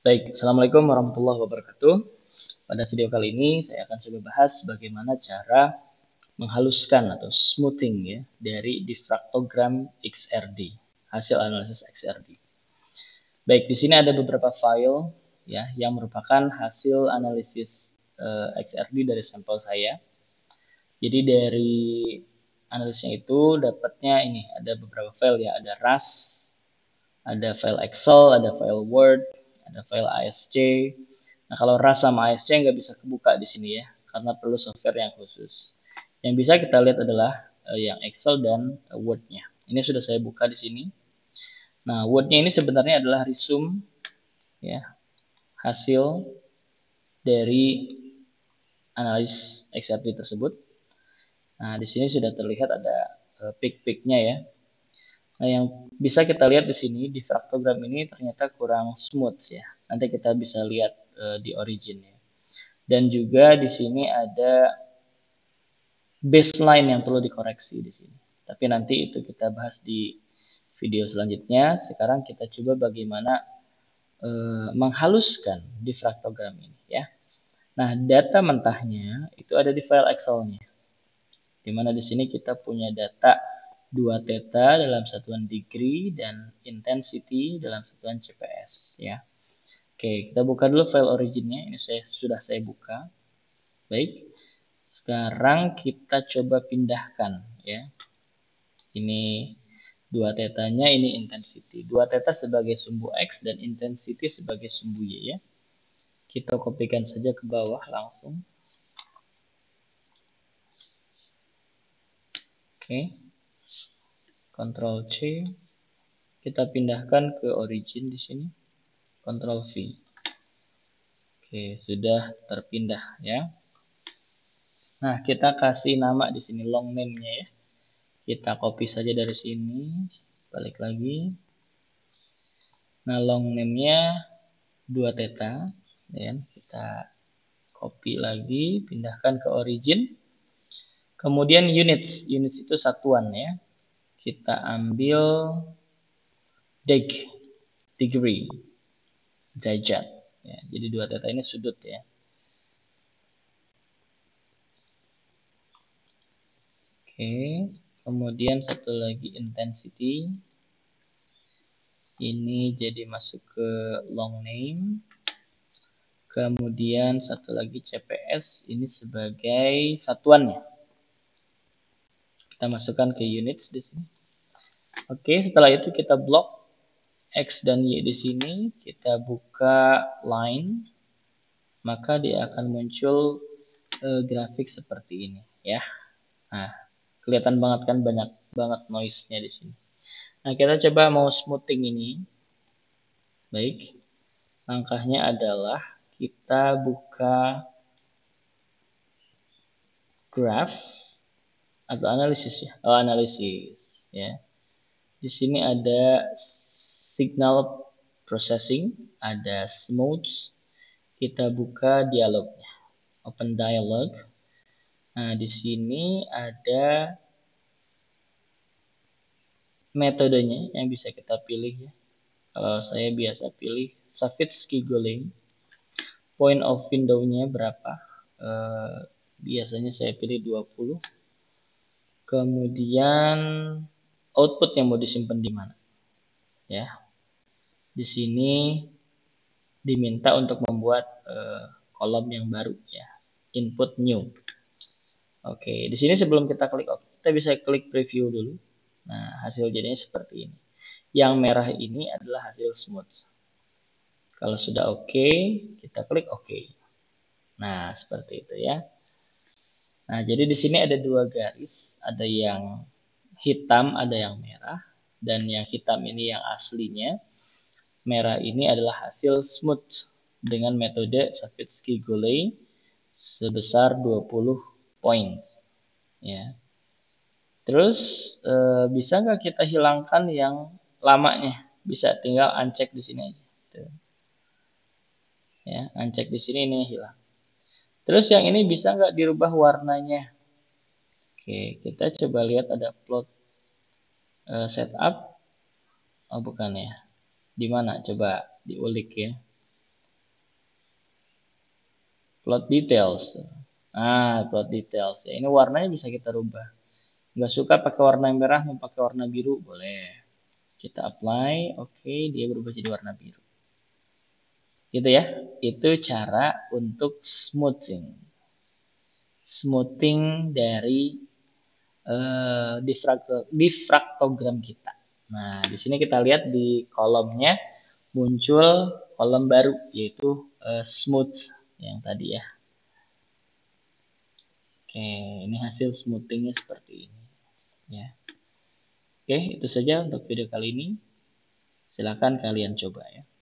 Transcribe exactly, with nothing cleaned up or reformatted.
Baik, Assalamualaikum warahmatullahi wabarakatuh. Pada video kali ini saya akan coba bahas bagaimana cara menghaluskan atau smoothing ya dari diffractogram X R D, hasil analisis X R D. Baik, di sini ada beberapa file ya yang merupakan hasil analisis eh, X R D dari sampel saya. Jadi dari analisisnya itu dapatnya ini ada beberapa file ya, ada R A S, ada file Excel, ada file Word, ada file A S C. Nah, kalau R A S sama A S C nggak bisa kebuka di sini ya, karena perlu software yang khusus. Yang bisa kita lihat adalah uh, yang Excel dan uh, Word-nya. Ini sudah saya buka di sini. Nah, Word-nya ini sebenarnya adalah resume ya, hasil dari analis X R D tersebut. Nah, di sini sudah terlihat ada uh, pick-picknya ya. Nah, yang bisa kita lihat di sini di diffractogram ini ternyata kurang smooth ya. Nanti kita bisa lihat uh, di originnya. Dan juga di sini ada baseline yang perlu dikoreksi di sini. Tapi nanti itu kita bahas di video selanjutnya. Sekarang kita coba bagaimana uh, menghaluskan diffractogram ini ya. Nah, data mentahnya itu ada di file Excel-nya. Di mana di sini kita punya data dua theta dalam satuan degree dan intensity dalam satuan C P S ya. Oke, kita buka dulu file originnya. Ini saya sudah saya buka. Baik. Sekarang kita coba pindahkan ya. Ini dua tetanya, ini intensity. dua theta sebagai sumbu X dan intensity sebagai sumbu Y ya. Kita kopikan saja ke bawah langsung. Oke. Ctrl C. Kita pindahkan ke origin di sini. Ctrl V. Oke, sudah terpindah ya. Nah, kita kasih nama di sini long name-nya ya. Kita copy saja dari sini. Balik lagi. Nah, long name-nya dua theta ya. Kita copy lagi, pindahkan ke origin. Kemudian units, units itu satuan ya. Kita ambil deg, degree, derajat. Ya, jadi dua theta ini sudut ya. Oke, kemudian satu lagi intensity. Ini jadi masuk ke long name. Kemudian satu lagi C P S ini sebagai satuannya. Kita masukkan ke units di sini. Oke, setelah itu kita blok X dan Y di sini. Kita buka line. Maka dia akan muncul eh, grafik seperti ini ya. Nah, kelihatan banget kan banyak banget noise-nya di sini. Nah, kita coba mau smoothing ini. Baik. Langkahnya adalah kita buka graph atau analisis ya. Oh, analisis ya. Di sini ada signal processing, ada smooth. Kita buka dialognya. Open dialog. Nah, di sini ada metodenya yang bisa kita pilih ya. Kalau saya biasa pilih Savitsky Golem. Point of window-nya berapa? Eh, biasanya saya pilih dua puluh. Kemudian output yang mau disimpan di mana? Ya. Di sini diminta untuk membuat eh, kolom yang baru ya. Input new. Oke, di sini sebelum kita klik oke, kita bisa klik preview dulu. Nah, hasil jadinya seperti ini. Yang merah ini adalah hasil smooth. Kalau sudah oke, okay, kita klik oke. Okay. Nah, seperti itu ya. Nah, jadi di sini ada dua garis, ada yang hitam, ada yang merah, dan yang hitam ini yang aslinya. Merah ini adalah hasil smooth dengan metode Savitsky Golem sebesar dua puluh points. Ya. Terus e, bisa nggak kita hilangkan yang lamanya? Bisa, tinggal uncheck di sini aja. Tuh. Ya, uncheck di sini ini hilang. Terus yang ini bisa nggak dirubah warnanya? Oke, kita coba lihat ada plot uh, setup. Oh bukan ya. Di mana? Coba diulik ya. Plot details. Nah, plot details. Ya, ini warnanya bisa kita rubah. Nggak suka pakai warna merah, mau pakai warna biru, boleh. Kita apply, oke, dia berubah jadi warna biru. Gitu ya. Itu cara untuk smoothing. Smoothing dari uh, diffractogram kita. Nah, di sini kita lihat di kolomnya muncul kolom baru yaitu uh, smooth yang tadi ya. Oke, ini hasil smoothingnya seperti ini ya. Oke, itu saja untuk video kali ini. Silakan kalian coba ya.